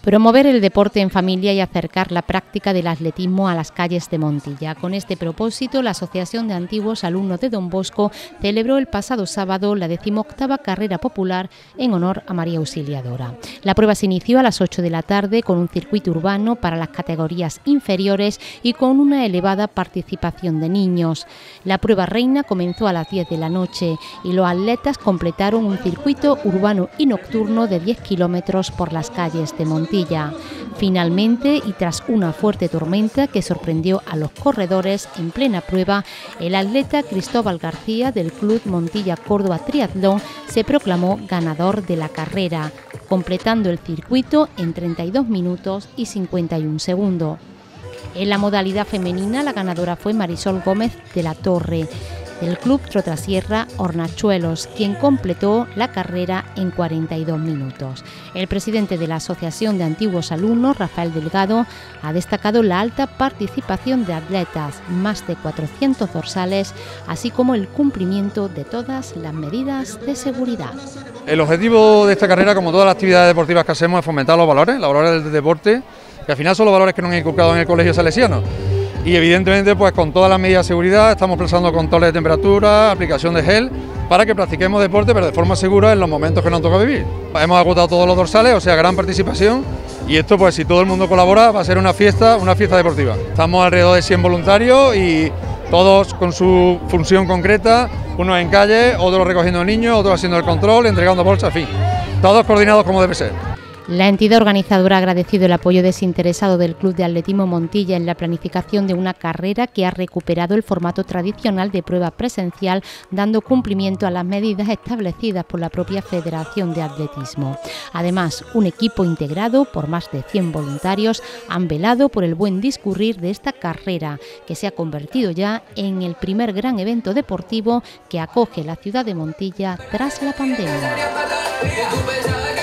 Promover el deporte en familia y acercar la práctica del atletismo a las calles de Montilla. Con este propósito, la Asociación de Antiguos Alumnos de Don Bosco celebró el pasado sábado la 18ª carrera popular en honor a María Auxiliadora. La prueba se inició a las 8 de la tarde con un circuito urbano para las categorías inferiores y con una elevada participación de niños. La prueba reina comenzó a las 10 de la noche y los atletas completaron un circuito urbano y nocturno de 10 kilómetros por las calles de Montilla. Finalmente, y tras una fuerte tormenta que sorprendió a los corredores en plena prueba, el atleta Cristóbal García del Club Montilla Córdoba Triatlón se proclamó ganador de la carrera, completando el circuito en 32 minutos y 51 segundos. En la modalidad femenina, la ganadora fue Marisol Gómez de la Torre, del Club Trotrasierra Hornachuelos, quien completó la carrera en 42 minutos. El presidente de la Asociación de Antiguos Alumnos, Rafael Delgado, ha destacado la alta participación de atletas, más de 400 dorsales, así como el cumplimiento de todas las medidas de seguridad. El objetivo de esta carrera, como todas las actividades deportivas que hacemos, es fomentar los valores del deporte, que al final son los valores que nos han inculcado en el Colegio Salesiano. Y evidentemente, pues con todas las medidas de seguridad, estamos prestando controles de temperatura, aplicación de gel, para que practiquemos deporte, pero de forma segura en los momentos que nos toca vivir. Hemos agotado todos los dorsales, o sea, gran participación, y esto, pues si todo el mundo colabora, va a ser una fiesta deportiva. Estamos alrededor de 100 voluntarios y todos con su función concreta, unos en calle, otros recogiendo niños, otros haciendo el control, entregando bolsas, en fin, todos coordinados como debe ser. La entidad organizadora ha agradecido el apoyo desinteresado del Club de Atletismo Montilla en la planificación de una carrera que ha recuperado el formato tradicional de prueba presencial, dando cumplimiento a las medidas establecidas por la propia Federación de Atletismo. Además, un equipo integrado por más de 100 voluntarios han velado por el buen discurrir de esta carrera, que se ha convertido ya en el primer gran evento deportivo que acoge la ciudad de Montilla tras la pandemia.